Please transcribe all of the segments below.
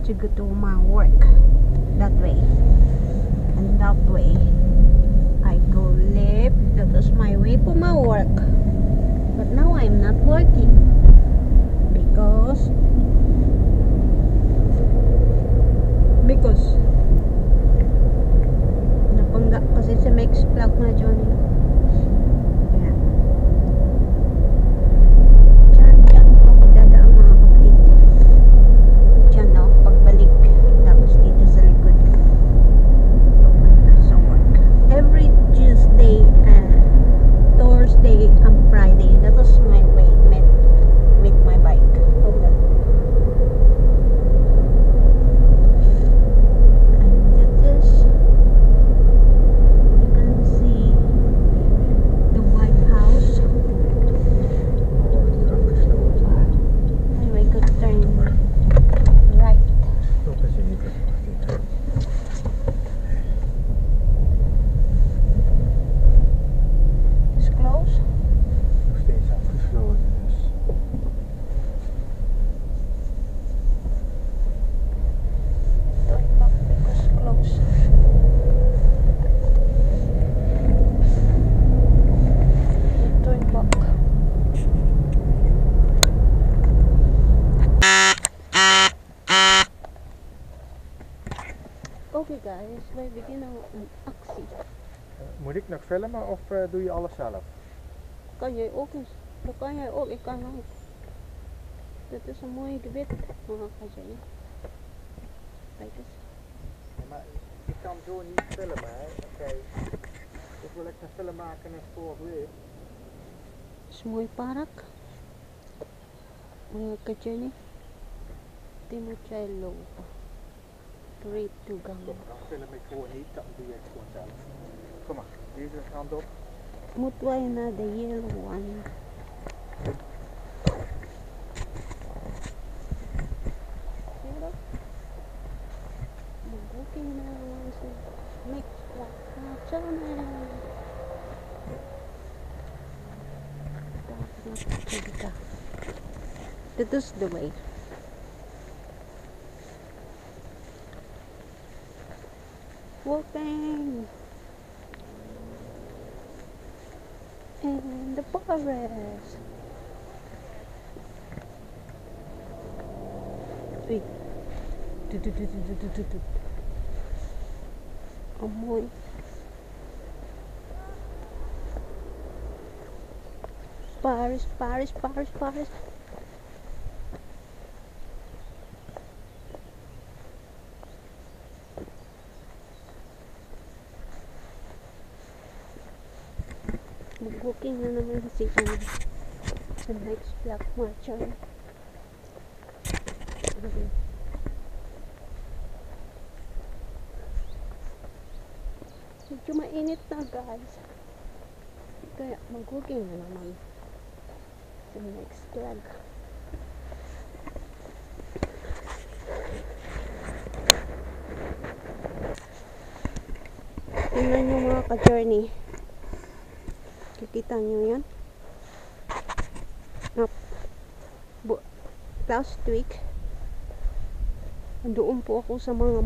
to go to my work that way, and that way I go left. That was my way to my work, but now I'm not working because napangga kasi sa Mix Vlog na Johnny. Yeah. Diyan po ako dadaan mga kapatid. Diyan no, pagbalik. Tapos dito sa likod. Sa work. Every Tuesday and Thursday and Friday. That was my way with my bike. Hold on. Okay guys, wij beginnen een actie. Moet ik nog filmen of doe je alles zelf? Kan jij ook eens? Dat kan jij ook, ik kan ook. Dit is een mooi gebit, mga kajay. Kijk eens. Ja, maar ik kan zo niet filmen, hè? Oké. Dus wil ik een film maken en voor weer. Het is een mooi park. Mga kajay. Die moet jij lopen. Straight to gang. Dan film ik gewoon niet, dan doe je het gewoon zelf. Kom maar, deze hand op. Moeten wij naar de yellow one? Zie je dat? Mag-booking na onze Mix Vlog na channel. Dit is the way. Walking in the forest. Uy. Amoy. Paris. Mag-booking na naman si sa Mix Vlog Marchon. Medyo mainit na guys, kaya mag-booking na naman sa Mix Vlog. Tingnan nyo mga ka-journey. Kita nyo yan? Last week, doon po ako sa mga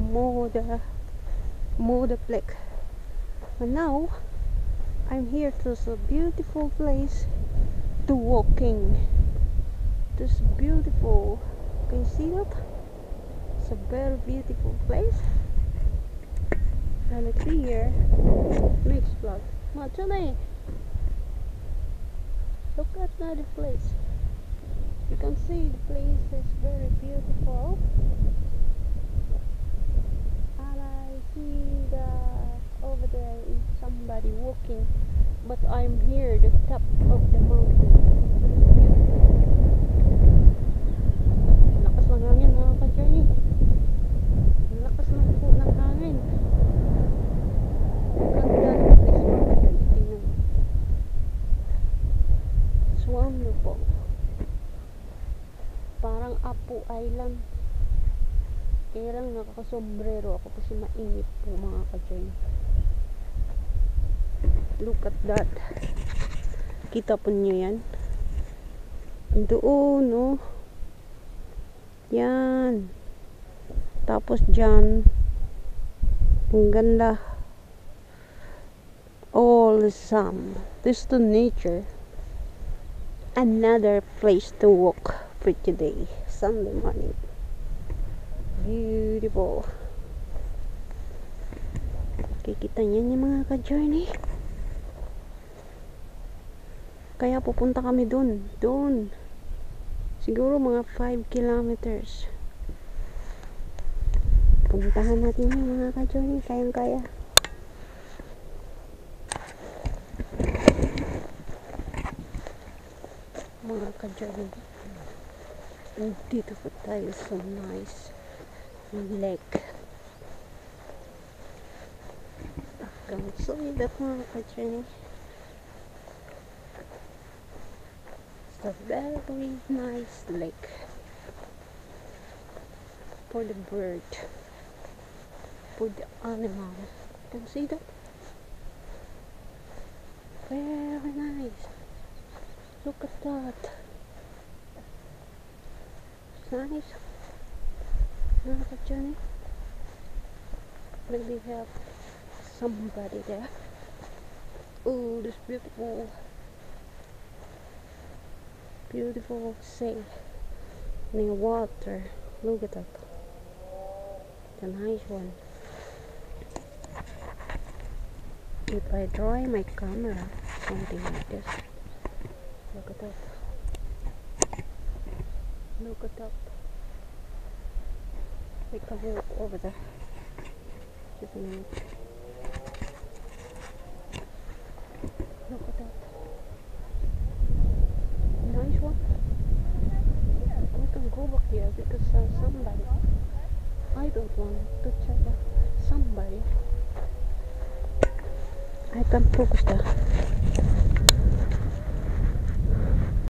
Modaplex. But now, I'm here to a beautiful place to walking. This beautiful. Can you see that? It's a very beautiful place. And it's here. Mix Vlog. Machane. Look at the place. You can see the place is very beautiful. And I see that over there is somebody walking. But I'm here, the top of the mountain. It's beautiful. Lakas ng hangin mga ka-journey. Lakas lang po ng hangin. Ganda ng place mga ka-journey. Tingnan mo. It's wonderful. Parang Apo Island. Kaya lang nakakasombrero ako kasi mainit po mga ka-journey. Look at that. Kita po nyo yan? Doon, no? Yan. Tapos dyan, ang ganda. All the sun. This is the nature. Another place to walk for today. Sunday morning. Beautiful. Kikita niyan yung mga ka-journey. Kaya pupunta kami dun. Doon. Siguro mga 5 kilometers. Puntahan natin yung mga ka-journey. Kayang-kaya. Mga ka-journey. Dito po tayo sa nice lake. Hanggang sulit mga ka-journey. It's a very nice lake for the bird, for the animal. You can see that? Very nice. Look at that. It's nice. Look at Johnny. Maybe we have somebody there. Oh, this beautiful. Beautiful sea near water. Look at that. It's a nice one. If I dry my camera, something like this. Look at that. Look at that. We can walk over there. Just a minute. Look at that. Nice one. We can go back here because somebody. I don't want to check out somebody. I can focus there.